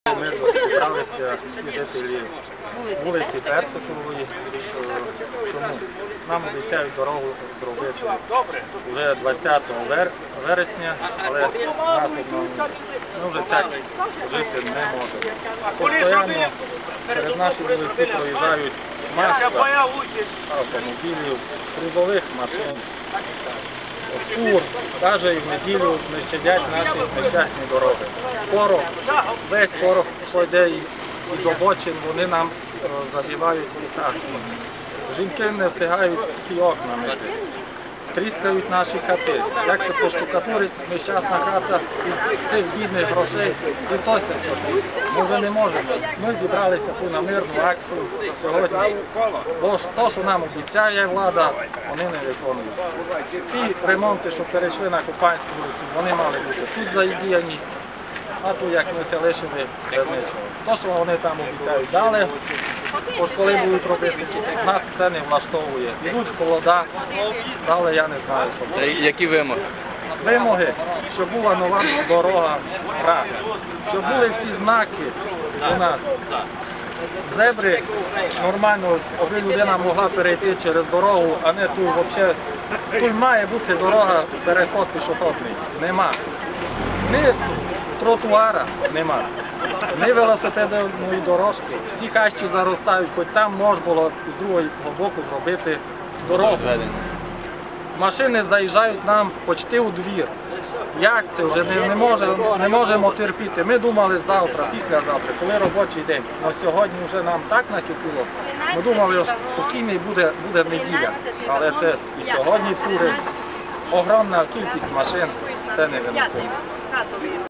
Ми зібралися всі жителі вулиці Персикової. Чому? Нам обіцяють дорогу зробити вже 20 вересня, але нас ми вже так жити не можемо. Постійно через наші вулиці проїжджають маса автомобілів, грузових машин, фур, навіть і в неділю не щадять наші нещасні дороги. Порох, весь порох, що йде із обочин, вони нам забивають в літах. Жінки не встигають ті окна мити. Тріскають наші хати. Як це поштукатурить нещасна хата із цих бідних грошей, і то все тріскає. Ми вже не можемо. Ми зібралися тут на мирну акцію сьогодні. Бо то, що нам обіцяє влада, вони не виконують. Ті ремонти, що перейшли на Купанську вулицю, вони мали бути тут задіяні, а тут як ми все лишили без нічого. То, що вони там обіцяють, дали. Бо ж коли будуть робити, нас це не влаштовує. Йдуть холода, але я не знаю, що буде. Які вимоги? Вимоги, щоб була нова дорога, раз, щоб були всі знаки у нас. Зебри нормально, аби людина могла перейти через дорогу, а не тут взагалі. Тут має бути дорога, переход пішохідний. Нема. Ні тротуара нема. Ні велосипедної дорожки, всі хащі заростають, хоч там можна було з другого боку зробити дорогу. Машини заїжджають нам почти у двір. Як це? Вже не можемо терпіти. Ми думали завтра, післязавтра, коли робочий день. Але сьогодні вже нам так накипіло. Ми думали, що спокійний буде неділя. Але це і сьогодні фури, огромна кількість машин, це невиносимо.